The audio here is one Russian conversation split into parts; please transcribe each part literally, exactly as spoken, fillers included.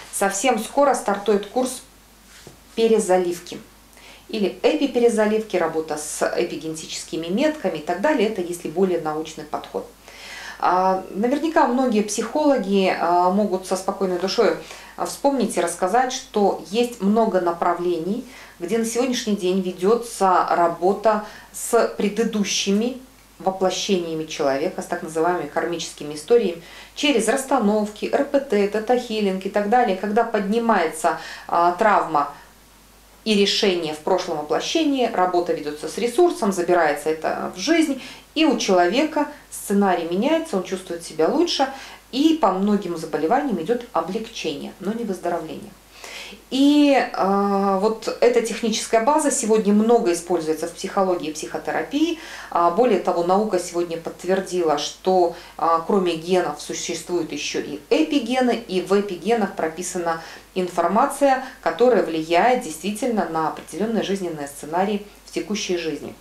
Совсем скоро стартует курс перезаливки или эпиперезаливки, работа с эпигенетическими метками и так далее. Это если более научный подход. Наверняка многие психологи могут со спокойной душой вспомнить и рассказать, что есть много направлений, где на сегодняшний день ведется работа с предыдущими воплощениями человека, с так называемыми кармическими историями, через расстановки, эр пэ тэ, тета-хилинг и так далее, когда поднимается а, травма и решение в прошлом воплощении, работа ведется с ресурсом, забирается это в жизнь, и у человека сценарий меняется, он чувствует себя лучше, и по многим заболеваниям идет облегчение, но не выздоровление. И э, вот эта техническая база сегодня много используется в психологии и психотерапии. А, более того, наука сегодня подтвердила, что а, кроме генов существуют еще и эпигены, и в эпигенах прописана информация, которая влияет действительно на определенные жизненные сценарии в текущей жизни.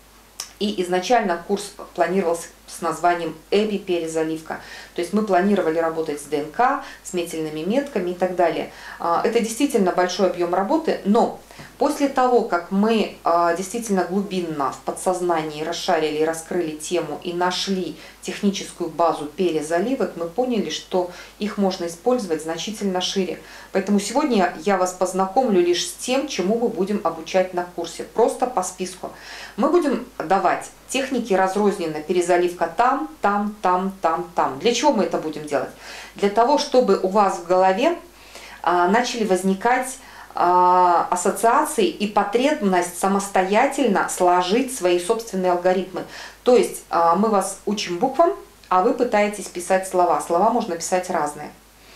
И изначально курс планировался с названием эпиперезаливка. То есть мы планировали работать с дэ эн ка, с метильными метками и так далее. Это действительно большой объем работы, но после того, как мы действительно глубинно в подсознании расшарили и раскрыли тему и нашли техническую базу перезаливок, мы поняли, что их можно использовать значительно шире. Поэтому сегодня я вас познакомлю лишь с тем, чему мы будем обучать на курсе, просто по списку. Мы будем давать техники разрозненно, перезаливка там, там, там, там, там. Для чего мы это будем делать? Для того, чтобы у вас в голове а, начали возникать а, ассоциации и потребность самостоятельно сложить свои собственные алгоритмы. То есть а, мы вас учим буквам, а вы пытаетесь писать слова. Слова можно писать разные.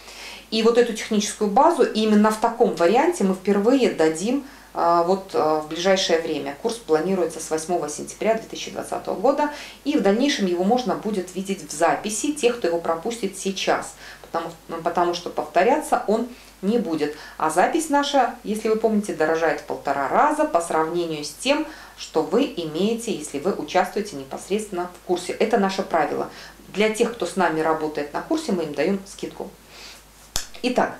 И вот эту техническую базу именно в таком варианте мы впервые дадим вот в ближайшее время. Курс планируется с восьмого сентября две тысячи двадцатого года, и в дальнейшем его можно будет видеть в записи тех, кто его пропустит сейчас, потому, потому что повторяться он не будет. А запись наша, если вы помните, дорожает в полтора раза по сравнению с тем, что вы имеете, если вы участвуете непосредственно в курсе. Это наше правило. Для тех, кто с нами работает на курсе, мы им даем скидку. Итак,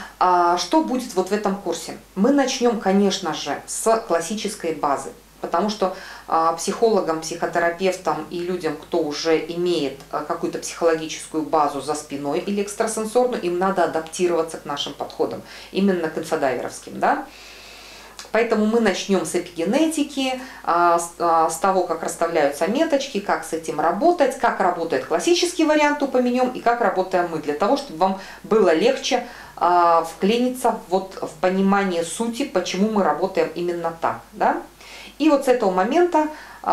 что будет вот в этом курсе? Мы начнем, конечно же, с классической базы, потому что психологам, психотерапевтам и людям, кто уже имеет какую-то психологическую базу за спиной или экстрасенсорную, им надо адаптироваться к нашим подходам, именно к инфодайверовским, да? Поэтому мы начнем с эпигенетики, с того, как расставляются меточки, как с этим работать, как работает классический вариант, упомянем, и как работаем мы, для того, чтобы вам было легче вклиниться вот в понимание сути, почему мы работаем именно так. Да? И вот с этого момента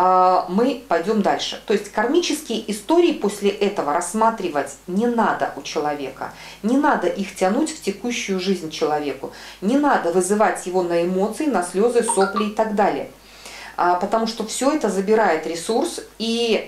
мы пойдем дальше. То есть кармические истории после этого рассматривать не надо у человека, не надо их тянуть в текущую жизнь человеку, не надо вызывать его на эмоции, на слезы, сопли и так далее. Потому что все это забирает ресурс и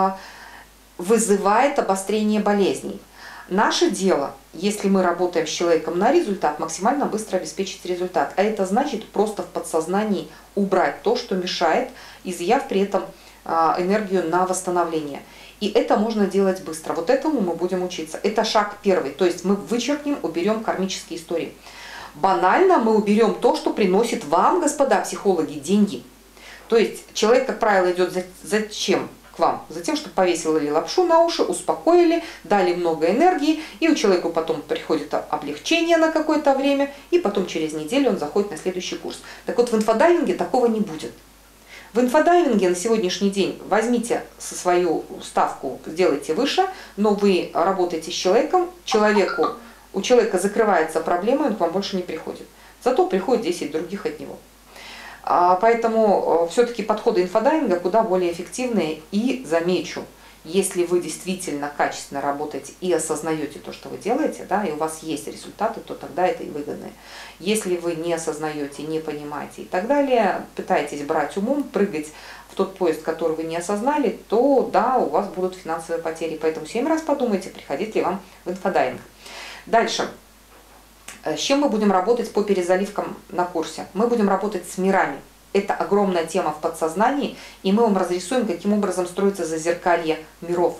вызывает обострение болезней. Наше дело, если мы работаем с человеком на результат, максимально быстро обеспечить результат. А это значит просто в подсознании убрать то, что мешает, изъяв при этом энергию на восстановление. И это можно делать быстро. Вот этому мы будем учиться. Это шаг первый. То есть мы вычеркнем, уберем кармические истории. Банально мы уберем то, что приносит вам, господа психологи, деньги. То есть человек, как правило, идет за, зачем? К вам. Затем, чтобы повесили лапшу на уши, успокоили, дали много энергии, и у человека потом приходит облегчение на какое-то время, и потом через неделю он заходит на следующий курс. Так вот, в инфодайвинге такого не будет. В инфодайвинге на сегодняшний день возьмите свою ставку, сделайте выше, но вы работаете с человеком, человеку, у человека закрывается проблема, он к вам больше не приходит. Зато приходит десять других от него. Поэтому все-таки подходы инфодайвинга куда более эффективные. И замечу, если вы действительно качественно работаете и осознаете то, что вы делаете, да, и у вас есть результаты, то тогда это и выгодно. Если вы не осознаете, не понимаете и так далее, пытаетесь брать умом, прыгать в тот поезд, который вы не осознали, то да, у вас будут финансовые потери. Поэтому семь раз подумайте, приходить ли вам в инфодайвинг. Дальше. С чем мы будем работать по перезаливкам на курсе? Мы будем работать с мирами. Это огромная тема в подсознании, и мы вам разрисуем, каким образом строится зазеркалье миров.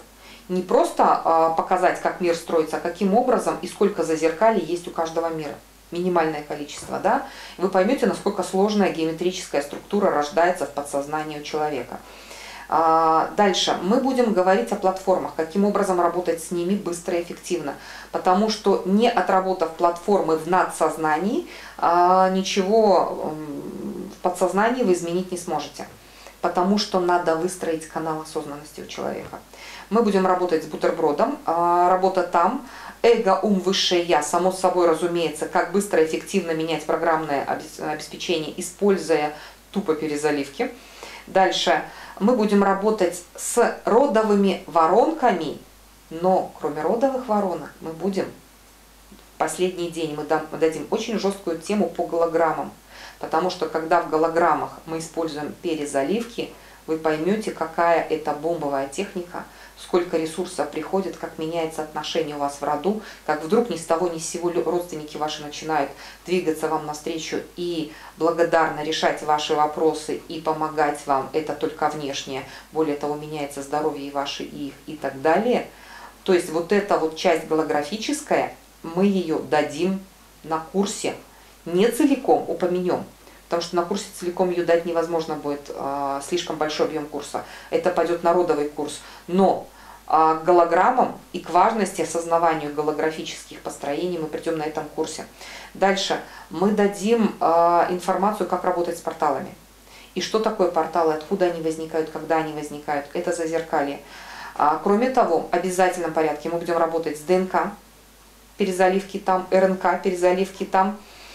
Не просто показать, как мир строится, а каким образом и сколько зазеркалий есть у каждого мира. Минимальное количество, да? Вы поймете, насколько сложная геометрическая структура рождается в подсознании у человека. Дальше мы будем говорить о платформах, каким образом работать с ними быстро и эффективно. Потому что не отработав платформы в надсознании, ничего в подсознании вы изменить не сможете. Потому что надо выстроить канал осознанности у человека. Мы будем работать с бутербродом, работа там, эго, ум, высшее я, само собой разумеется, как быстро и эффективно менять программное обеспечение, используя тупо перезаливки. Дальше мы будем работать с родовыми воронками, но кроме родовых воронок мы будем, в последний день мы дадим очень жесткую тему по голограммам. Потому что когда в голограммах мы используем перезаливки, вы поймете, какая это бомбовая техника, сколько ресурсов приходит, как меняется отношение у вас в роду, как вдруг ни с того ни с сего родственники ваши начинают двигаться вам навстречу и благодарно решать ваши вопросы и помогать вам. Это только внешнее. Более того, меняется здоровье и ваше, и их, и так далее. То есть вот эта вот часть голографическая, мы ее дадим на курсе. Не целиком упомянем, потому что на курсе целиком ее дать невозможно будет, э, слишком большой объем курса. Это пойдет на родовый курс. Но э, к голограммам и к важности осознаванию голографических построений мы придем на этом курсе. Дальше мы дадим э, информацию, как работать с порталами. И что такое порталы, откуда они возникают, когда они возникают. Это зазеркалье. А, кроме того, в обязательном порядке мы будем работать с ДНК, перезаливки там, РНК, перезаливки там.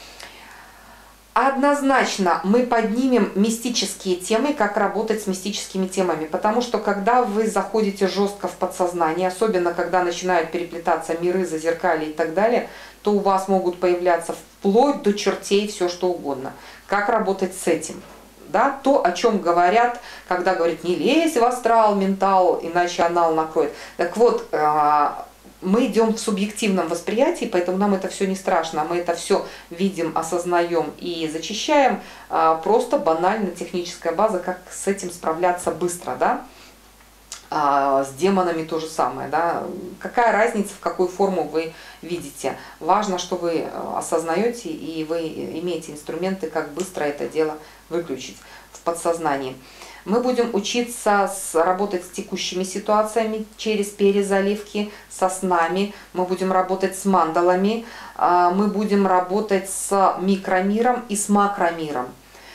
Однозначно мы поднимем мистические темы, как работать с мистическими темами, потому что когда вы заходите жестко в подсознание, особенно когда начинают переплетаться миры, зазеркалья и так далее, то у вас могут появляться вплоть до чертей все что угодно. Как работать с этим? Да? То, о чем говорят, когда говорят, не лезь в астрал, ментал, иначе анал накроет. Так вот, мы идем в субъективном восприятии, поэтому нам это все не страшно. Мы это все видим, осознаем и зачищаем. Просто банально техническая база, как с этим справляться быстро. Да? С демонами то же самое. Да? Какая разница, в какую форму вы видите. Важно, что вы осознаете и вы имеете инструменты, как быстро это дело выключить в подсознании. Мы будем учиться с, работать с текущими ситуациями через перезаливки, со снами, мы будем работать с мандалами, мы будем работать с микромиром и с макромиром.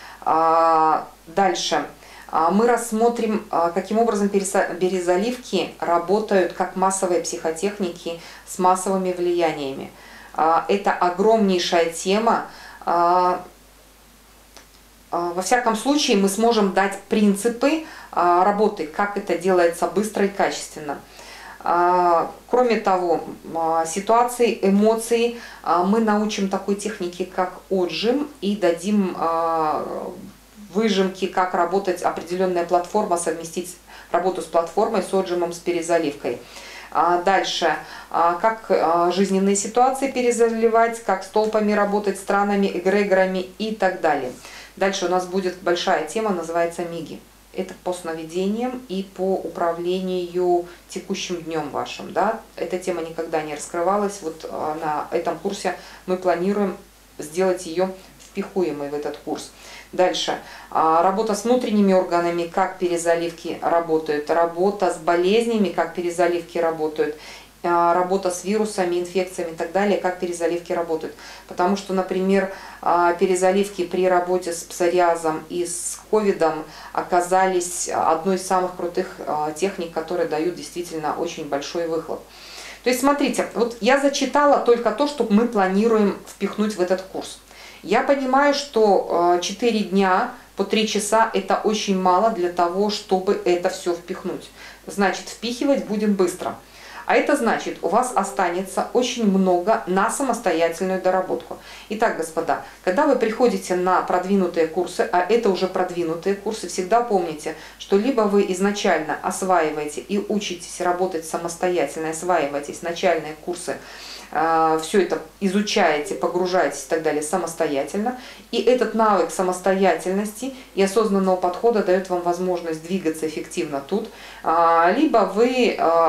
Дальше мы рассмотрим, каким образом перезаливки работают как массовые психотехники с массовыми влияниями. Это огромнейшая тема. Во всяком случае, мы сможем дать принципы работы, как это делается быстро и качественно. Кроме того, ситуации, эмоции мы научим такой технике, как отжим, и дадим выжимки, как работать определенная платформа, совместить работу с платформой, с отжимом, с перезаливкой. Дальше, как жизненные ситуации перезаливать, как с толпами работать, странами, эгрегорами и так далее. Дальше у нас будет большая тема, называется миги. Это по сновидениям и по управлению текущим днем вашим. Да? Эта тема никогда не раскрывалась. Вот на этом курсе мы планируем сделать ее впихуемой в этот курс. Дальше. Работа с внутренними органами, как перезаливки работают. Работа с болезнями, как перезаливки работают. Работа с вирусами, инфекциями и так далее, как перезаливки работают. Потому что, например, перезаливки при работе с псориазом и с ковидом оказались одной из самых крутых техник, которые дают действительно очень большой выхлоп. То есть, смотрите, вот я зачитала только то, что мы планируем впихнуть в этот курс. Я понимаю, что четыре дня по три часа это очень мало для того, чтобы это все впихнуть. Значит, впихивать будем быстро. А это значит, у вас останется очень много на самостоятельную доработку. Итак, господа, когда вы приходите на продвинутые курсы, а это уже продвинутые курсы, всегда помните, что либо вы изначально осваиваете и учитесь работать самостоятельно, осваиваетесь начальные курсы, все это изучаете, погружаетесь и так далее самостоятельно. И этот навык самостоятельности и осознанного подхода дает вам возможность двигаться эффективно тут. Либо вы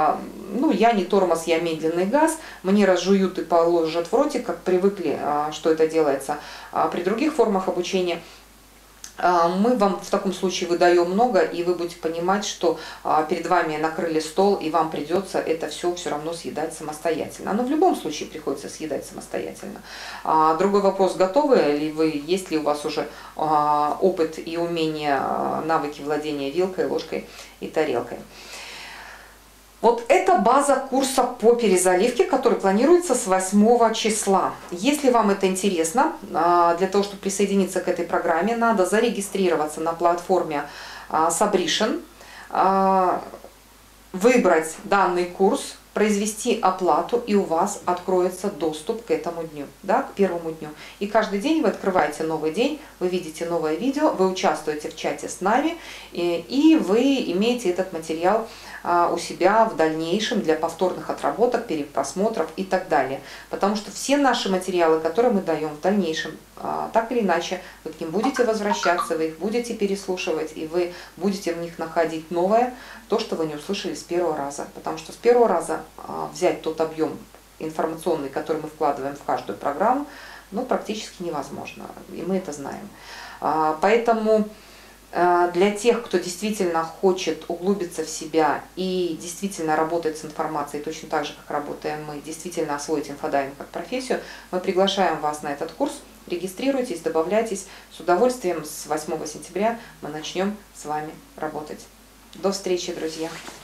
ну, я не тормоз, я медленный газ, мне разжуют и положат в ротик, как привыкли, что это делается при других формах обучения. Мы вам в таком случае выдаем много, и вы будете понимать, что перед вами накрыли стол, и вам придется это все все равно съедать самостоятельно. Оно в любом случае приходится съедать самостоятельно. Другой вопрос, готовы ли вы, есть ли у вас уже опыт и умение, навыки владения вилкой, ложкой и тарелкой. Вот это база курса по перезаливке, который планируется с восьмого числа. Если вам это интересно, для того, чтобы присоединиться к этой программе, надо зарегистрироваться на платформе Sabrition, выбрать данный курс, произвести оплату, и у вас откроется доступ к этому дню, да, к первому дню. И каждый день вы открываете новый день, вы видите новое видео, вы участвуете в чате с нами, и, и вы имеете этот материал у себя в дальнейшем для повторных отработок, перепросмотров и так далее. Потому что все наши материалы, которые мы даем в дальнейшем, так или иначе, вы к ним будете возвращаться, вы их будете переслушивать, и вы будете в них находить новое, то, что вы не услышали с первого раза. Потому что с первого раза взять тот объем информационный, который мы вкладываем в каждую программу, ну, практически невозможно, и мы это знаем. Поэтому для тех, кто действительно хочет углубиться в себя и действительно работать с информацией точно так же, как работаем мы, действительно освоить инфодайвинг как профессию, мы приглашаем вас на этот курс. Регистрируйтесь, добавляйтесь. С удовольствием с восьмого сентября мы начнем с вами работать. До встречи, друзья!